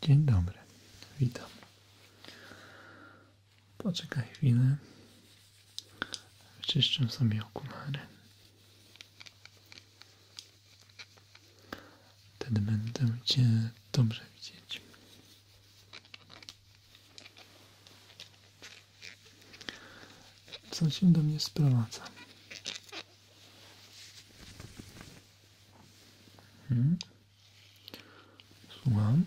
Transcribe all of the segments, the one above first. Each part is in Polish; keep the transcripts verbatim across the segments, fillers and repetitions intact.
Dzień dobry, witam. Poczekaj chwilę. Wyczyszczę sobie okulary. Wtedy będę Cię dobrze widzieć. Co się do mnie sprowadza? Hmm? Słucham?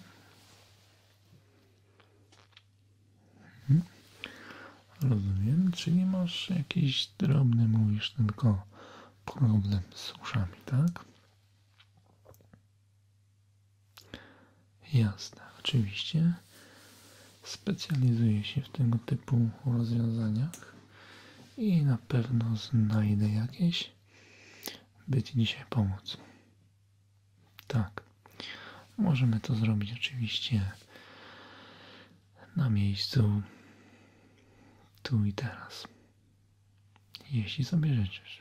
Hmm? Rozumiem, czyli masz jakiś drobny, mówisz tylko problem z uszami, tak? Jasne, oczywiście. Specjalizuję się w tego typu rozwiązaniach i na pewno znajdę jakieś, by Ci dzisiaj pomóc. Tak, możemy to zrobić oczywiście na miejscu, tu i teraz, jeśli sobie życzysz.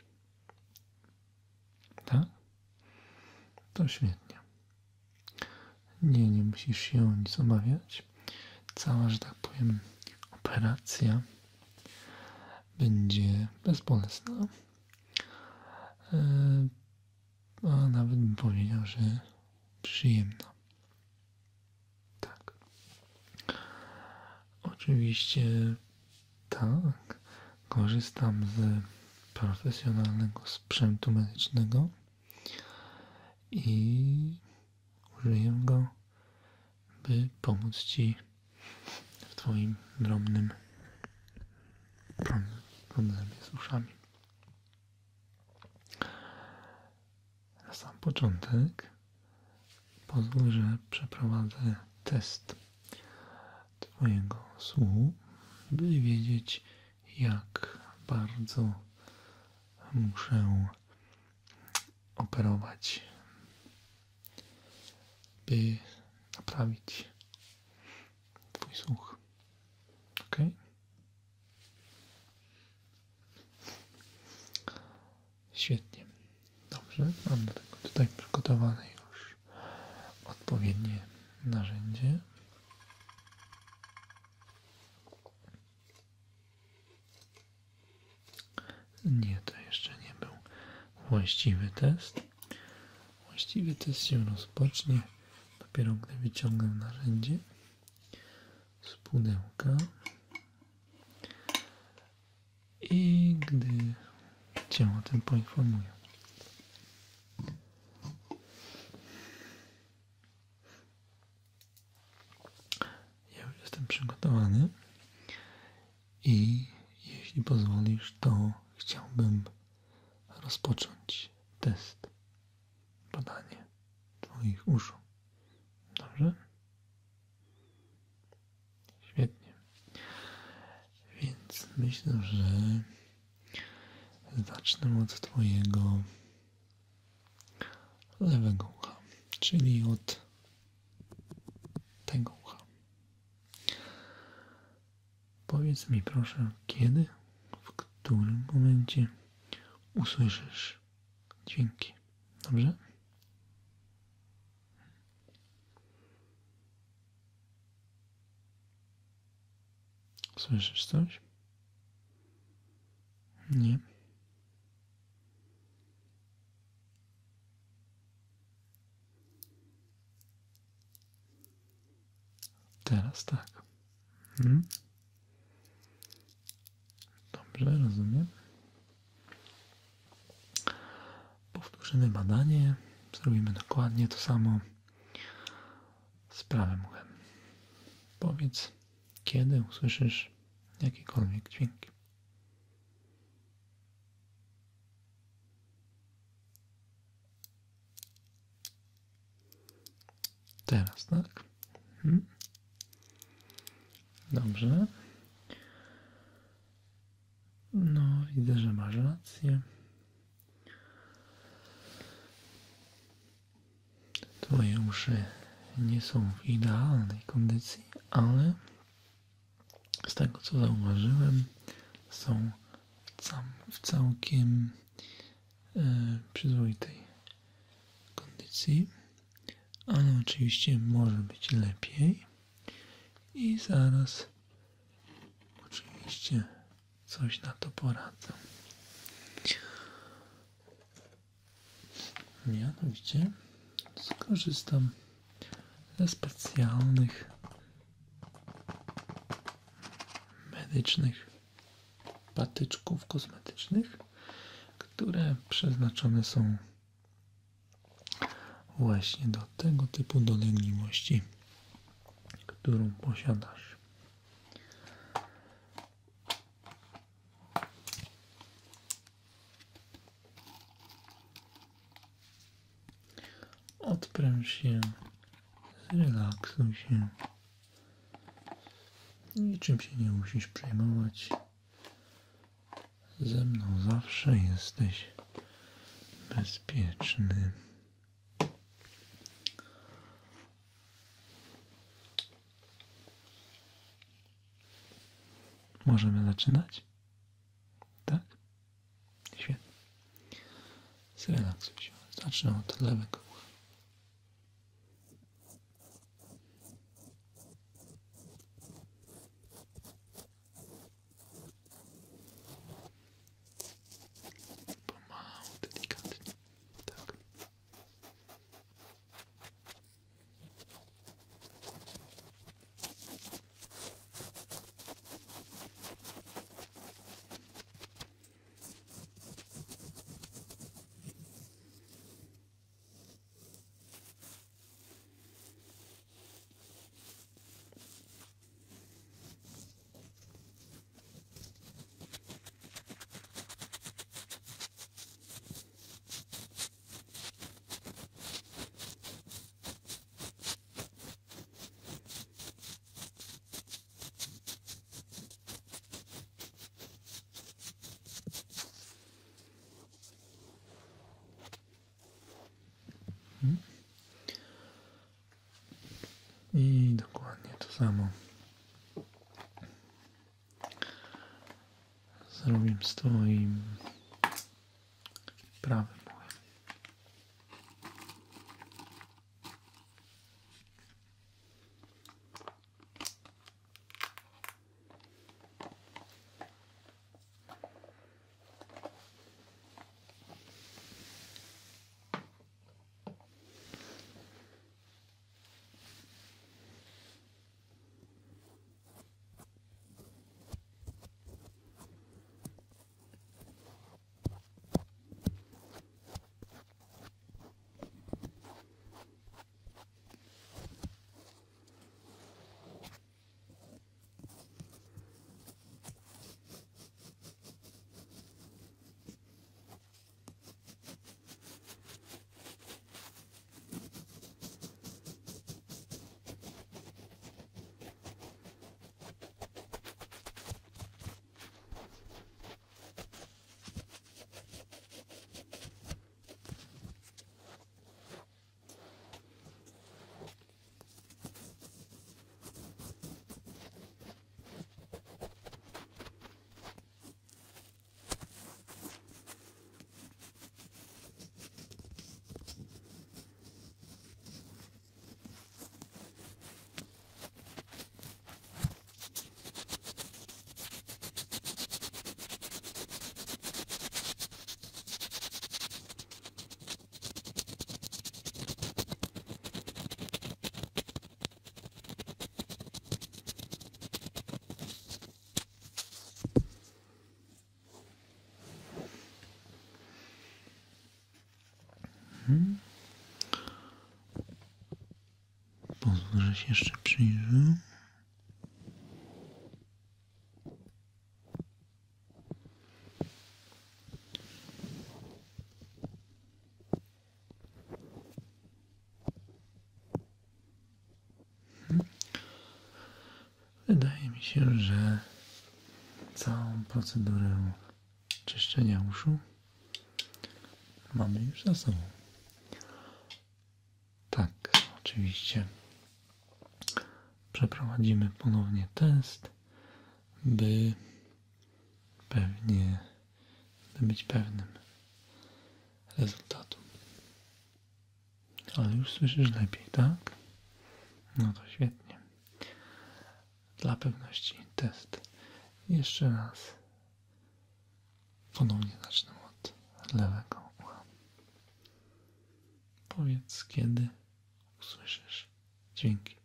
Tak? To świetnie. Nie, nie musisz się o nic obawiać. Cała, że tak powiem, operacja będzie bezbolesna. A nawet bym powiedział, że przyjemna. Tak. Oczywiście tak, korzystam z profesjonalnego sprzętu medycznego i użyję go, by pomóc Ci w Twoim drobnym problemie z uszami. Na sam początek pozwól, że przeprowadzę test Twojego słuchu, by wiedzieć, jak bardzo muszę operować, by naprawić Twój słuch. Ok? Świetnie. Dobrze. Mam do tego tutaj przygotowane już odpowiednie narzędzie. Nie, to jeszcze nie był właściwy test. Właściwy test się rozpocznie dopiero gdy wyciągnę narzędzie z pudełka i gdy Cię o tym poinformuję. Ja już jestem przygotowany i jeśli pozwolisz, to chciałbym rozpocząć test, badanie Twoich uszu. Dobrze? Świetnie. Więc myślę, że zacznę od Twojego lewego ucha, czyli od tego ucha. Powiedz mi proszę, kiedy, w którym momencie usłyszysz dźwięki. Dobrze? Słyszysz coś? Nie. Teraz tak. Hmm? Dobrze, rozumiem. Powtórzymy badanie. Zrobimy dokładnie to samo z prawym uchem. Powiedz, kiedy usłyszysz jakiekolwiek dźwięki. Teraz, tak? Hmm? Dobrze. No, widzę, że masz rację. Twoje uszy nie są w idealnej kondycji, ale z tego, co zauważyłem, są w całkiem e, przyzwoitej kondycji. ale oczywiście może być lepiej i zaraz oczywiście coś na to poradzę. Mianowicie skorzystam ze specjalnych medycznych patyczków kosmetycznych, które przeznaczone są właśnie do tego typu dolegliwości, którą posiadasz. Odpręż się, zrelaksuj się. Niczym się nie musisz przejmować. Ze mną zawsze jesteś bezpieczny. Możemy zaczynać? Tak? Świetnie. Zrelaksuj się. Zacznę od lewego ucha. Pomału, delikatnie. Tak. I dokładnie to samo zrobię z twoim prawym uchem. Hmm. Pozwól, że się jeszcze przyjrzę. Wydaje mi się, że całą procedurę czyszczenia uszu mamy już za sobą. Tak, oczywiście przeprowadzimy ponownie test, by pewnie, by być pewnym rezultatu. Ale już słyszysz lepiej, tak? No to świetnie. Dla pewności test. Jeszcze raz. Ponownie zacznę od lewego ucha. Powiedz, kiedy usłyszysz dźwięki.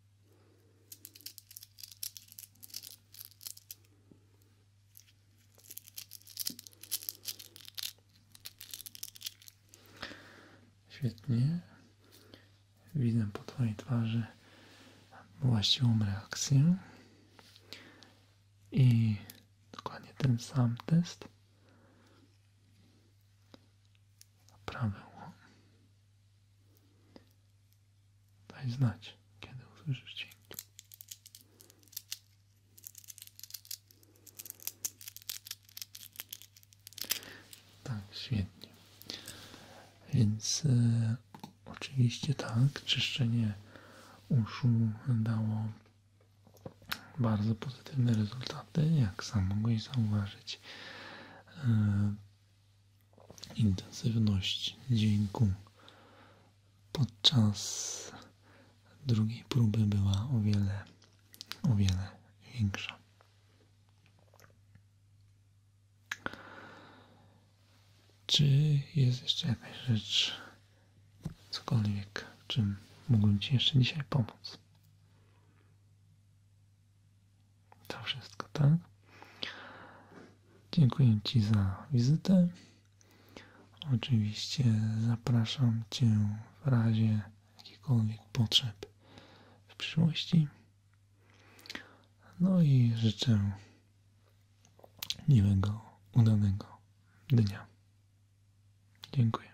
Świetnie. Widzę po twojej twarzy właściwą reakcję. I dokładnie ten sam test. Prawe ucho. Daj znać, kiedy usłyszysz dźwięki. Tak, świetnie. Więc e, oczywiście tak, czyszczenie uszu dało bardzo pozytywne rezultaty, jak sam mogłeś zauważyć. E, intensywność dźwięku podczas drugiej próby była o wiele, o wiele większa. Czy jest jeszcze jakaś rzecz, cokolwiek, czym mógłbym Ci jeszcze dzisiaj pomóc? To wszystko, tak? Dziękuję Ci za wizytę. Oczywiście zapraszam Cię w razie jakichkolwiek potrzeb w przyszłości. No i życzę miłego, udanego dnia. Dziękuję.